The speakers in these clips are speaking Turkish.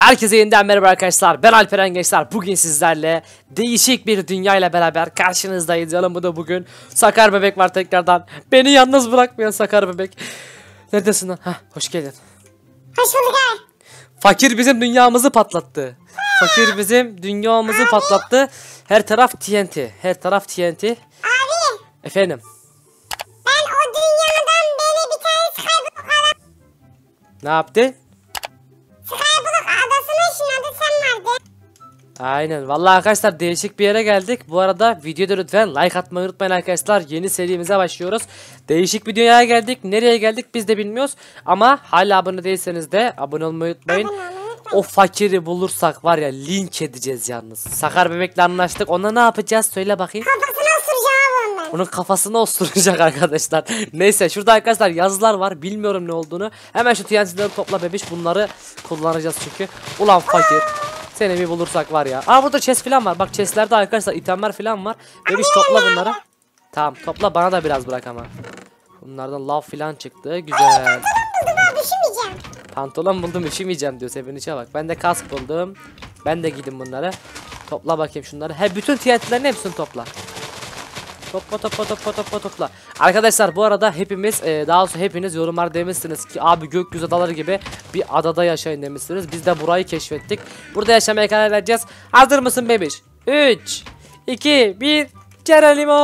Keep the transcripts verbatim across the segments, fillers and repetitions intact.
Herkese yeniden merhaba arkadaşlar. Ben Alperen Gençler. Bugün sizlerle değişik bir dünya ile beraber karşınızdayız. Yanımda bugün Sakar Bebek var tekrardan. Beni yalnız bırakmayan Sakar Bebek. Neredesin lan? Hah, hoş geldin. Hoş bulduk abi. Fakir bizim dünyamızı patlattı. Fakir bizim dünyamızı abi patlattı. Her taraf T N T. Her taraf T N T. Abi. Efendim. Ben o dünyadan beni bir tane Skyblock adam. Ne yaptı? Skyblock adasına ışınladı, sen vardın. Aynen. Vallahi arkadaşlar değişik bir yere geldik. Bu arada videoda lütfen like atmayı unutmayın arkadaşlar. Yeni serimize başlıyoruz. Değişik bir dünyaya geldik. Nereye geldik biz de bilmiyoruz. Ama hala abone değilseniz de abone olmayı unutmayın. Abone olmayı unutmayın. O fakiri bulursak var ya linç edeceğiz yalnız. Sakar Bebek'le anlaştık. Ona ne yapacağız? Söyle bakayım. Kafasına osuracağım ondan. Onun kafasını osuracak arkadaşlar. Neyse şurada arkadaşlar yazılar var. Bilmiyorum ne olduğunu. Hemen şu T N T'leri topla bebiş. Bunları kullanacağız çünkü. Ulan fakir. Seni bir bulursak var ya. Aa burada chest falan var. Bak chestlerde arkadaşlar itemler falan var. Bebiş topla bunları. Tamam topla, bana da biraz bırak ama. Bunlardan lav falan çıktı. Güzel. Buldum abi, üşümeyeceğim. Pantolon buldum, üşümeyeceğim diyor. Sevinişe bak. Ben de kask buldum. Ben de gidin bunları. Topla bakayım şunları. He bütün T N T'lerin hepsini topla. Topla topla topla topla topla. Arkadaşlar bu arada hepimiz e, daha sonra hepiniz yorumlar demişsiniz ki abi gökyüzü adaları gibi bir adada yaşayın demişsiniz. Biz de burayı keşfettik. Burada yaşamaya karar vereceğiz. Hazır mısın bebiş? üç iki bir Geronimo.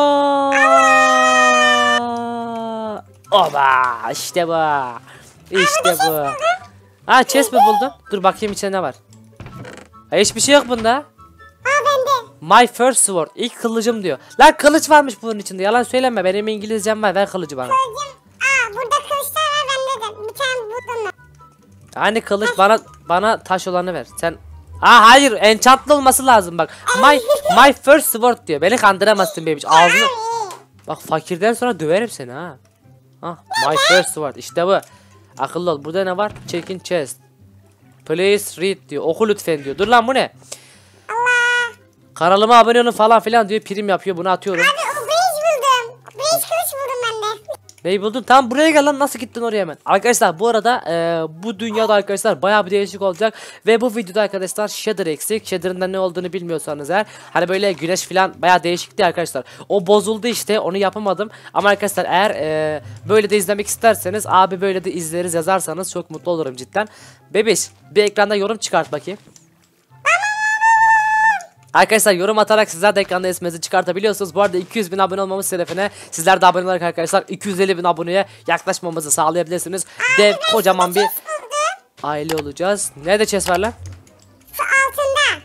Oba işte bu. İşte bu. Ha chest mi buldun? Dur bakayım içinde ne var. Ha, hiçbir şey yok bunda. Aa bende. My first sword. İlk kılıcım diyor. Lan kılıç varmış bunun içinde. Yalan söyleme. Benim İngilizcem var. Ver kılıcı bana. Kılıcım. Aa burada kılıçlar var, bende de. Bir tane buldum ben. Hani kılıç bana bana taş olanı ver. Sen Aa hayır, enchantlı olması lazım bak. My my first sword diyor. Beni kandıramazsın bebiş. Ağzını. Bak fakirden sonra döverim seni ha. Ah my first sword. İşte bu. Akıllı ol. Burada ne var? Check in chest. Please read diyor. Oku lütfen diyor. Dur lan bu ne? Allah. Kanalıma abone olun falan filan diyor. Prim yapıyor. Bunu atıyorum. Abi o bridge buldum. Bridge kılıç buldum ben de. Neyi buldun? Tamam buraya gel lan, nasıl gittin oraya hemen? Arkadaşlar bu arada e, bu dünyada arkadaşlar bayağı bir değişik olacak. Ve bu videoda arkadaşlar shader eksik. Shader'ın da ne olduğunu bilmiyorsanız eğer. Hani böyle güneş falan bayağı değişikti arkadaşlar. O bozuldu işte, onu yapamadım. Ama arkadaşlar eğer e, böyle de izlemek isterseniz abi böyle de izleriz yazarsanız çok mutlu olurum cidden. Bebiş bir ekranda yorum çıkart bakayım. Arkadaşlar yorum atarak sizler de ekranda isminizi çıkartabiliyorsunuz. Bu arada iki yüz bin abone olmamız şerefine sizler de abone olarak arkadaşlar iki yüz elli bin aboneye yaklaşmamızı sağlayabilirsiniz. Dev kocaman bir aile olacağız. Nerede chest var lan? Şu altında.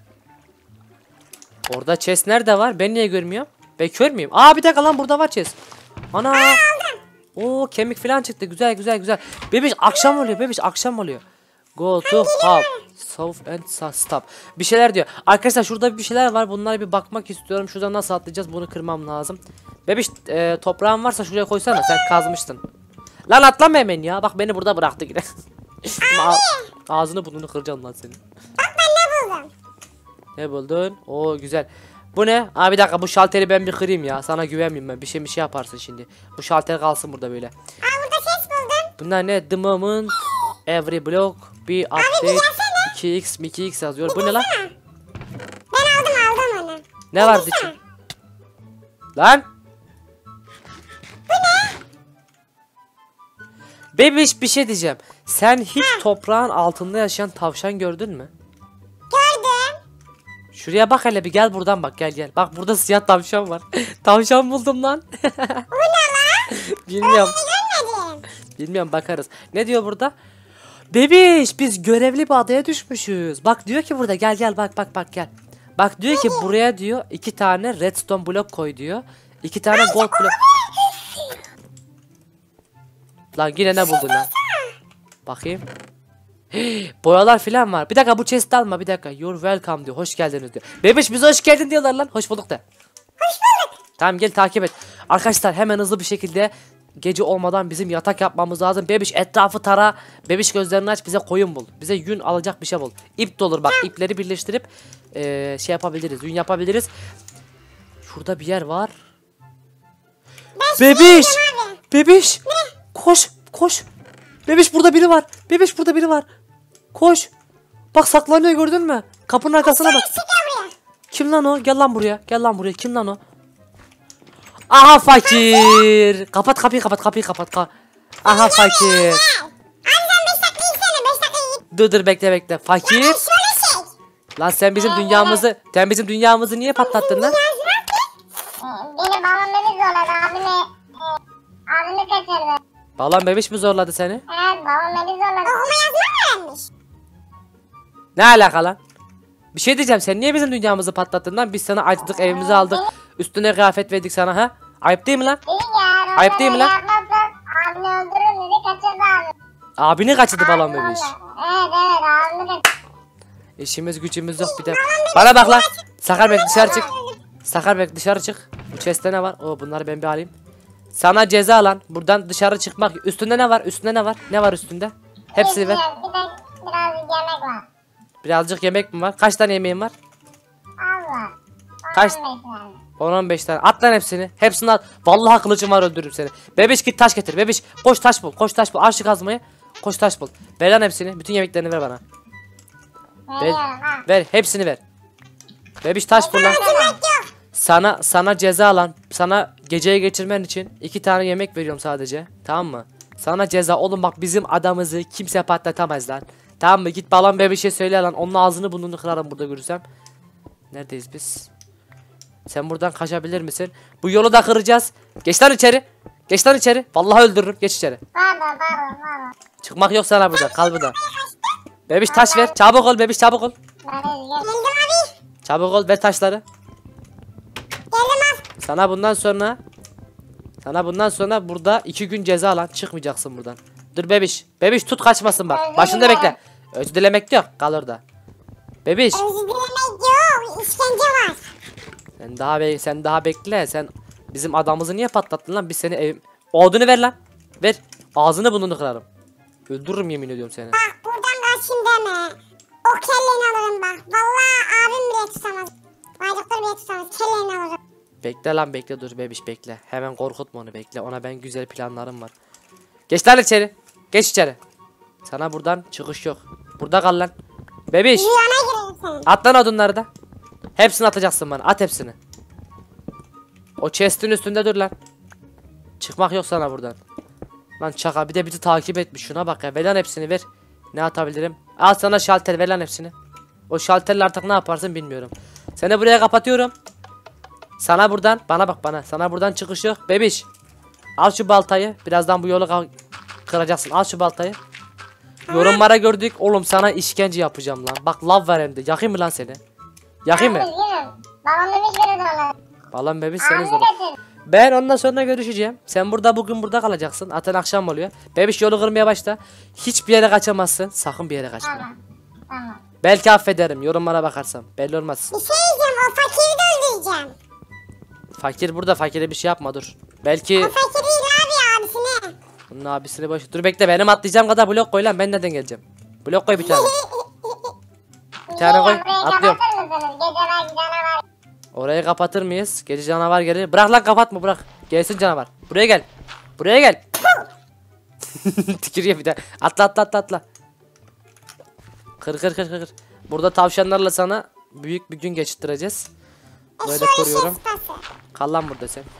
Orada chest nerede var? Ben niye görmüyorum? Ben kör müyüm? Aa bir dakika lan, burada var chest. Ana. Oo kemik falan çıktı. Güzel güzel güzel. Bebiş akşam oluyor. Bebiş akşam oluyor. Go to hub. South and stop. Bir şeyler diyor. Arkadaşlar şurada bir şeyler var. Bunlara bir bakmak istiyorum. Şuradan nasıl atlayacağız? Bunu kırmam lazım. Bebiş e, toprağın varsa şuraya koysana. Sen kazmıştın. Lan atlama hemen ya. Bak beni burada bıraktı yine. Ağzını burnunu kıracağım lan senin. Bak ben ne buldum. Ne buldun? Oo güzel. Bu ne? Aa bir dakika, bu şalteri ben bir kırayım ya. Sana güvenmiyorum ben. Bir şey bir şey yaparsın şimdi. Bu şalter kalsın burada böyle. Aa burada ses buldum. Bunlar ne? The moment every block bir update. iki x iki x yazıyor. Bu ne lan? Ben aldım aldım onu. Ne vardı içi? Lan? Bu ne? Bebiş bir şey diyeceğim. Sen hiç toprağın altında yaşayan tavşan gördün mü? Gördüm. Şuraya bak hele bir, gel buradan bak, gel gel. Bak burada siyah tavşan var. Tavşan buldum lan. Bu ne lan? Bilmiyorum. Görmedim. Bilmiyorum, bakarız. Ne diyor burada? Bebiş biz görevli bir adaya düşmüşüz. Bak diyor ki burada, gel gel bak bak bak gel. Bak diyor ki buraya diyor iki tane redstone blok koy diyor. İki tane gold blok. Lan yine ne buldun lan? Bakayım. Boyalar filan var. Bir dakika bu chest alma, bir dakika. You're welcome diyor. Hoş geldiniz diyor. Bebiş bize hoş geldin diyorlar lan. Hoş bulduk da. Hoş bulduk. Tamam gel takip et. Arkadaşlar hemen hızlı bir şekilde gece olmadan bizim yatak yapmamız lazım. Bebiş etrafı tara. Bebiş gözlerini aç, bize koyun bul. Bize yün alacak bir şey bul. İp de olur bak, ipleri birleştirip ee, şey yapabiliriz. Yün yapabiliriz. Şurada bir yer var. Bebiş. Bebiş. Ne? Koş koş. Bebiş burada biri var. Bebiş burada biri var. Koş. Bak saklanıyor gördün mü? Kapının arkasına bak. Çık ya buraya. Kim lan o? Gel lan buraya. Gel lan buraya. Kim lan o? Aha fakir. Kapat kapıyı kapat kapıyı kapat. Ka Aha fakir. Gel. Abi sen beş dakika gitsene. beş dakika git. Dur dur bekle bekle. Fakir. Şöyle şey. Lan sen bizim dünyamızı sen bizim dünyamızı niye patlattın lan? Benim babam beni zorladı. Abimi, e, abimi kaçırdı. Balon bebiş mi zorladı seni? Evet babam beni zorladı. Okuma yazma mı öğrenmiş? Ne alaka lan? Bir şey diyeceğim, sen niye bizim dünyamızı patlattın lan? Biz sana açtık, evimizi aldık. Üstüne kıyafet verdik sana ha? Ayıp değil mi lan? İyi ya. Ayıp değil mi lan? Yapmazsan abini öldürürüm dedi kaçırdı abi. Abini kaçırdı balon bebiş. Evet evet abimi kaçırdı. İşimiz gücümüz yok bir de. Bana bak lan. Sakar bek dışarı çık. Sakar bek dışarı çık. Bu chest'te ne var? Oo bunları ben bir alayım. Sana ceza lan. Buradan dışarı çıkmak. Üstünde ne var? Üstünde ne var? Ne var üstünde? Hepsini ver. Bir de biraz yemek var. Birazcık yemek mi var? Kaç tane yemeğin var? Az var. Kaç? on beş tane. on on beş tane. At lan hepsini. Hepsini at. Vallahi kılıcım var, öldürürüm seni. Bebiş git taş getir. Bebiş koş taş bul. Koş taş bul. Aç şu kazmayı. Koş taş bul. Ver lan hepsini. Bütün yemeklerini ver bana. Ver. Veriyorum ha. Ver. Hepsini ver. Bebiş taş bul lan. Sana sana ceza lan. Sana geceyi geçirmen için iki tane yemek veriyorum sadece. Tamam mı? Sana ceza oğlum, bak bizim adamımızı kimse patlatamaz lan. Tamam mı? Git balon bebişe söyle lan. Onun ağzını burnunu kırarım burada görürsem. Neredeyiz biz? Sen buradan kaçabilir misin? Bu yolu da kıracağız. Geç lan içeri. Geç lan içeri. Vallahi öldürürüm. Geç içeri. Pardon pardon pardon. Çıkmak yok sana burada. Kal burada. Bebiş taş ver. Çabuk ol bebiş, çabuk ol. Ben üzgünüm. Geldim abi. Çabuk ol, ver taşları. Geldim abi. Sana bundan sonra Sana bundan sonra burada iki gün ceza lan. Çıkmayacaksın buradan. Dur bebiş. Bebiş tut kaçmasın bak. Özür Başında dilerim. bekle. Özür dilemek de yok. Kal orada. Bebiş. Özür dilemek yok. İşkence var. Sen daha be sen daha bekle. Sen bizim adamımızı niye patlattın lan? Biz seni ev... Odunu ver lan. Ver. Ağzını burnunu kırarım. Öldürürüm yemin ediyorum seni. Bak buradan kaçayım deme. O kelleni alırım bak. Vallahi abim bile tutamaz. Bayrakları bile tutamaz. Kelleni alırım. Bekle lan bekle, dur bebiş bekle. Hemen korkutma onu, bekle. Ona ben güzel planlarım var. Geç lan içeri. Geç içeri. Sana buradan çıkış yok. Burada kal lan. Bebiş. Rüyana girerim senin. At lan odunları da. Hepsini atacaksın bana. At hepsini. O chest'in üstünde dur lan. Çıkmak yok sana buradan. Lan çaka, bir de bizi takip etmiş. Şuna bak ya. Ver lan hepsini, ver. Ne atabilirim? Al sana şalter, ver lan hepsini. O şalterle artık ne yaparsın bilmiyorum. Seni buraya kapatıyorum. Sana buradan, bana bak bana. Sana buradan çıkış yok. Bebiş. Al şu baltayı. Birazdan bu yolu ka- kıracaksın. Al şu baltayı. Yorumlara gördük. Oğlum sana işkence yapacağım lan. Bak lav var hem de. Yakayım mı lan seni? Yakayım mı? Ben üzgünüm. Babam demiş beni zorladı. Balon bebiş seni Abimi zor. kaçırdı. Ben ondan sonra görüşeceğim. Sen burada bugün burada kalacaksın. Zaten akşam oluyor. Bebiş yolu kırmaya başla. Hiçbir yere kaçamazsın. Sakın bir yere kaçma. Tamam. Tamam. Belki affederim. Yorumlara bakarsam. Belli olmaz. Bir şey diyeceğim. O fakiri de öldüreceğim. Fakir burada. Fakire bir şey yapma, dur. Belki O fakir değil abi abisine. bunun abisini boş. Dur bekle, benim atlayacağım kadar blok koy lan. Ben nereden geleceğim? Blok koy bir tane. Bir tane koy. Niye? Burayı Atlıyorum. kapatır mısınız? Geceler canavar. Orayı kapatır mıyız? Gece canavar gelir. Bırak lan, kapatma bırak. Gelsin canavar. Buraya gel. Buraya gel. Tükürüyor bir de. Atla atla atla atla. Kır kır kır kır kır. Burada tavşanlarla sana büyük bir gün geçirtireceğiz. Böyle Eşi o koruyorum. eşi sıpası. Kal lan burada sen.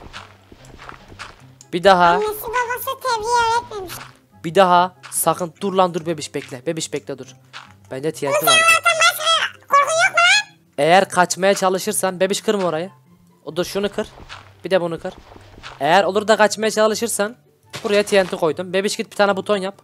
Bir daha. Annesi babası tebliğ öğretmemiş. Bir daha. Sakın dur lan, dur bebiş bekle. Bebiş bekle dur. Bende T N T var. Korkun yok mu lan? Eğer kaçmaya çalışırsan bebiş kırma orayı. O da şunu kır. Bir de bunu kır. Eğer olur da kaçmaya çalışırsan buraya T N T koydum. Bebiş git bir tane buton yap.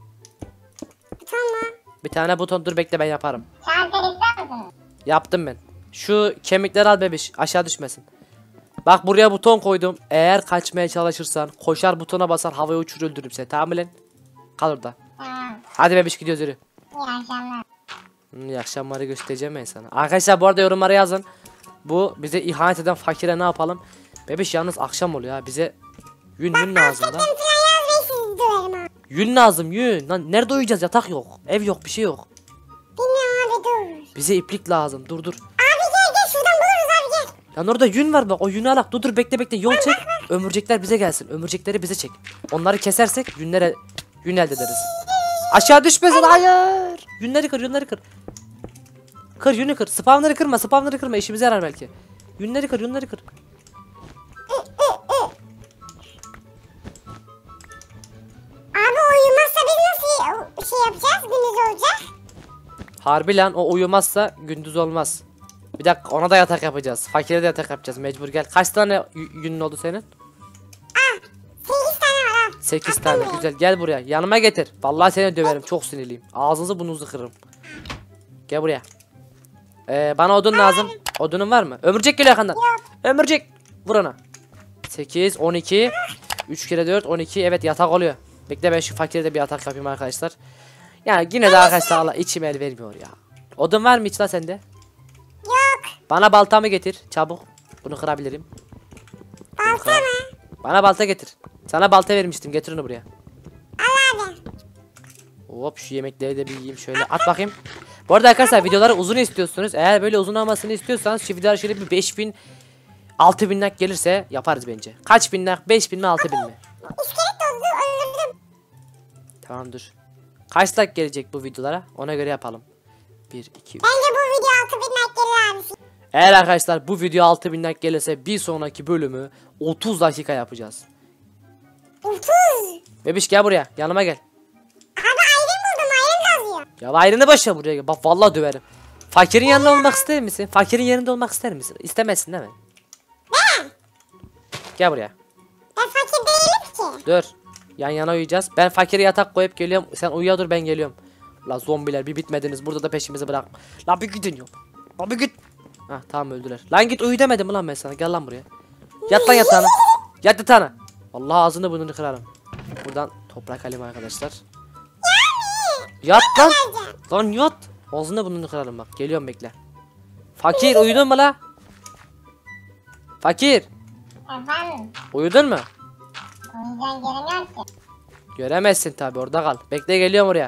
Tamam. Bir tane buton, dur bekle ben yaparım. Şalter ister misiniz? Yaptım ben. Şu kemikleri al bebiş, aşağı düşmesin. Bak buraya buton koydum. Eğer kaçmaya çalışırsan koşar butona basar, havaya uçur, öldürürüm seni. Tamam mı lan? Kal orada. Tamam. Hadi bebiş gidiyoruz, yürü. İyi akşamlar. Hmm, iyi akşamları göstereceğim ben sana. Arkadaşlar bu arada yorumlara yazın. Bu bize ihanet eden fakire ne yapalım? Bebiş yalnız akşam oluyor ha, bize yün yün lazım da. Sen falan yaz ve sizi döverim ha. Yün lazım, yün. Lan nerede uyuyacağız? Yatak yok. Ev yok, bir şey yok. Bilmiyorum abi dur. Bize iplik lazım. Dur dur. Abi gel gel şuradan buluruz abi gel. Lan orada yün var bak, o yünü alak. Dur dur bekle bekle, yol çek. Ömürcekler bize gelsin. Ömürcekleri bize çek. Onları kesersek yünlere yün elde ederiz. Aşağı düşmesin, hayır. Yünleri kır, yünleri kır. Kır yünü kır. Spamları kırma. Spamları kırma. İşimize yarar belki. Yünleri kır. Yünleri kır. Abi uyumazsa biz nasıl şey yapacağız? Gündüz olacak. Harbi lan o uyumazsa gündüz olmaz. Bir dakika ona da yatak yapacağız. Fakire de yatak yapacağız mecbur gel. Kaç tane yünün oldu senin? Ah sekiz tane var abi. sekiz tane güzel gel buraya yanıma getir. Vallahi seni döverim çok sinirliyim. Ağzınızı burnunuzu kırırım. Gel buraya. Ee, bana odun lazım. Odunun var mı? Ömürcek geliyor yakandan. Ömürcek. Vur ona. sekiz, on iki. üç kere dört, on iki. Evet yatak oluyor. Bekle ben şu fakire de bir yatak yapayım arkadaşlar. Yani yine de arkadaşlar Allah içim el vermiyor ya. Odun var mı hiç la sende? Yok. Bana baltamı getir çabuk. Bunu kırabilirim. Bunu Balta kırar- mı? Bana balta getir. Sana balta vermiştim getir onu buraya. Al abi. Hop şu yemekleri de bir yiyeyim şöyle at bakayım. Bu arada arkadaşlar videoları uzun istiyorsunuz. Eğer böyle uzun olmasını istiyorsanız şu videolar şöyle bir beş bin altı bin like gelirse yaparız bence. Kaç bin like? beş bin mi altı bin mi? İskelet oldu öldürdüm. Tamam dur. Kaç like gelecek bu videolara? Ona göre yapalım. bir, iki, üç. Bence bu video altı bin like gelir abi. Eğer arkadaşlar bu video altı bin like gelirse bir sonraki bölümü otuz dakika yapacağız. otuz. Bebiş gel buraya yanıma gel. Abi ayrım buldum ayrım kazıyor. Ya ayrını başla buraya gel. Bak vallahi döverim. Fakirin yanında olmak ister misin? Fakirin yerinde olmak ister misin? İstemezsin değil mi? Ne? Gel buraya. Ben fakir değilim ki. Dur. Yan yana uyuyacağız. Ben fakire yatak koyup geliyorum. Sen uyuya dur ben geliyorum. La zombiler bir bitmediniz. Burada da peşimizi bırak. La bir gidin yok. La bir git. Hah tamam öldüler. Lan git uyu demedim mi lan ben sana. Gel lan buraya. Yat lan yatağına. Yat yatağına. Allah ağzını burnunu kırarım. Buradan toprak alayım arkadaşlar. Yat lan. Lan yat. Ağzını burnunu kırarım bak. Geliyorum bekle. Fakir uyudun mu la? Fakir. Efendim. Uyudun mu? O yüzden göremiyorum ki. Göremezsin tabi orada kal. Bekle geliyorum oraya.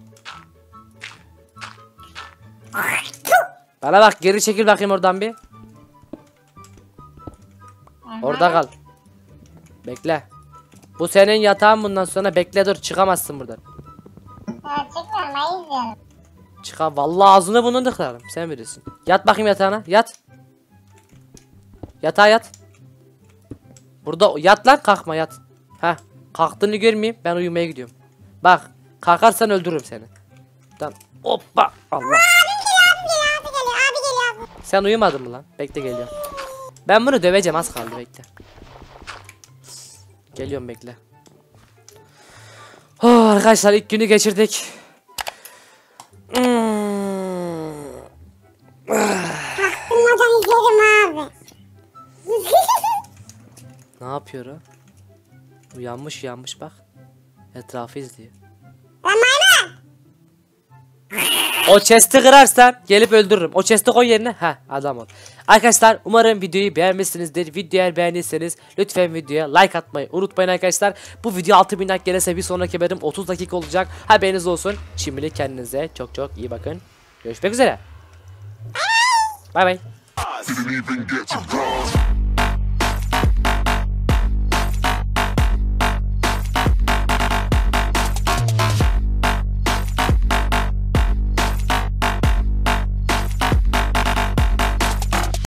Bana bak geri çekil bakayım oradan bir. Orada kal. Bekle. Bu senin yatağın bundan sonra bekle dur çıkamazsın buradan. Ha çıkmıyorum ben izliyorum. Çıkar vallahi ağzını bunu da kırarım sen bilirsin. Yat bakayım yatağına yat. Yatağa yat. Burada yat lan kalkma yat. Heh kalktığını görmeyeyim ben uyumaya gidiyorum. Bak kalkarsan öldürürüm seni. Tamam hoppa Allah. Abi geliyor abi geliyor abi geliyor abi geliyor abi. Sen uyumadın mı lan? Bekle geliyorum. Ben bunu döveceğim az kaldı bekle. Geliyorum bekle. Oh, arkadaşlar ilk günü geçirdik. Hmm. Baktırmadan izledim abi. Ne yapıyor o? Uyanmış uyanmış bak. Etrafı izliyor. Lan maymun. O chest'i kırarsan gelip öldürürüm. O chest'i koy yerine. Ha adam ol. Arkadaşlar umarım videoyu beğenmişsinizdir. Videoyu eğer beğendiyseniz lütfen videoya like atmayı unutmayın arkadaşlar. Bu video altı bin like gelirse bir sonraki bölüm otuz dakika olacak. Haberiniz olsun. Şimdilik kendinize çok çok iyi bakın. Görüşmek üzere. Bay bay. Didn't even get to cross.